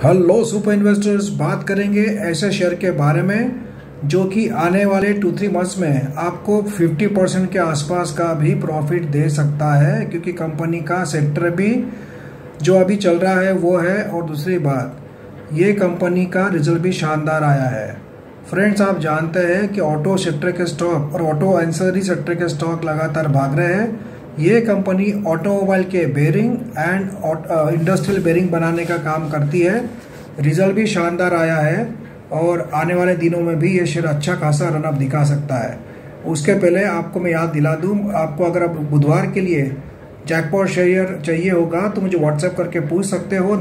Hello super investors, बात करेंगे ऐसे शेयर के बारे में जो कि आने वाले 2-3 मंथ्स में आपको 50% के आसपास का भी प्रॉफिट दे सकता है, क्योंकि कंपनी का सेक्टर भी जो अभी चल रहा है वो है। और दूसरी बात, ये कंपनी का रिजल्ट भी शानदार आया है। फ्रेंड्स, आप जानते हैं कि ऑटो सेक्टर के स्टॉक और ऑटो एंसरी सेक्टर के स्टॉक लगातार भाग रहे हैं। ये कंपनी ऑटोमोबाइल के बेरिंग एंड इंडस्ट्रियल बेरिंग बनाने का काम करती है। रिजल्ट भी शानदार आया है और आने वाले दिनों में भी ये शेयर अच्छा खासा रनअप दिखा सकता है। उसके पहले आपको मैं याद दिला दूं, आपको अगर आप बुधवार के लिए जैकपॉट शेयर चाहिए होगा तो मुझे व्हाट्सएप करके पूछ सकते हो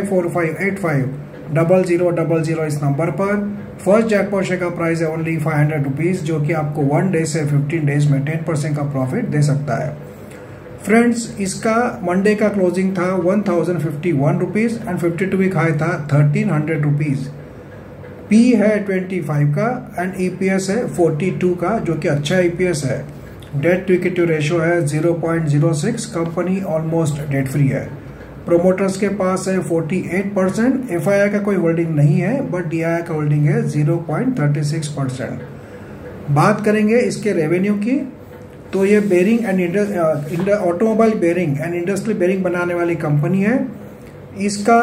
9545850000 इस नंबर पर। फर्स्ट जैकपॉट शेयर का प्राइस है ओनली 500 रुपीज़, जो कि आपको 1 डे से 15 डेज में 10% का प्रॉफिट दे सकता है। फ्रेंड्स, इसका मंडे का क्लोजिंग था 1051 रुपीज़ एंड 52 वीक हाई था 1300 रुपीज़। पी है 25 का एंड ईपीएस है 42 का, जो कि अच्छा ईपीएस है। डेट टू इक्विटी रेशियो है 0.06। कंपनी ऑलमोस्ट डेट फ्री है। प्रोमोटर्स के पास है 48%। एफआईआई का कोई होल्डिंग नहीं है, बट डीआईआई का होल्डिंग है 0.36%। बात करेंगे इसके रेवेन्यू की, तो ये bearing and automobile bearing and industrial bearing बनाने वाली कंपनी है। इसका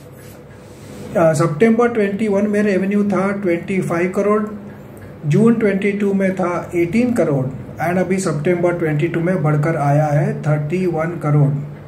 सितंबर 21 में रेवेन्यू था 25 करोड़, जून 22 में था 18 करोड़ एंड अभी सितंबर 22 में बढ़कर आया है 31 करोड़।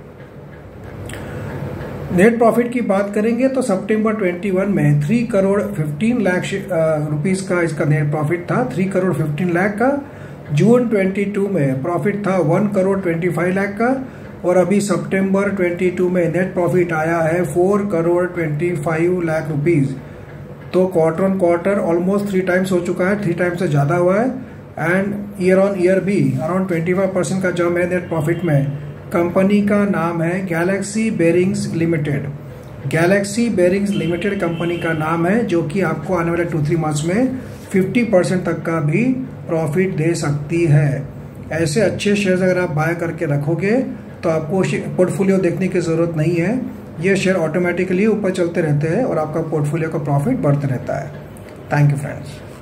नेट प्रॉफिट की बात करेंगे तो सितंबर 21 में 3 करोड़ 15 लाख रुपीस का इसका नेट प्रॉफिट था, 3 करोड़ 15 लाख का। जून 22 में प्रॉफिट था 1 करोड़ 25 लाख का और अभी सितंबर 22 में नेट प्रॉफिट आया है 4 करोड़ 25 लाख रुपीज़। तो quarter on quarter almost 3 times हो चुका है, 3 टाइम्स से ज़्यादा हुआ है एंड ईयर ऑन ईयर भी अराउंड 25% का जम है नेट प्रॉफिट में। कंपनी का नाम है Galaxy Bearings Limited. Galaxy Bearings Limited company का नाम है, जो कि आपको आने वाले 2-3 मंथ्स में 50% तक का भी प्रॉफिट दे सकती है। ऐसे अच्छे शेयर्स अगर आप बाय करके रखोगे तो आपको पोर्टफोलियो देखने की ज़रूरत नहीं है। ये शेयर ऑटोमेटिकली ऊपर चलते रहते हैं और आपका पोर्टफोलियो का प्रॉफिट बढ़ते रहता है। Thank you friends.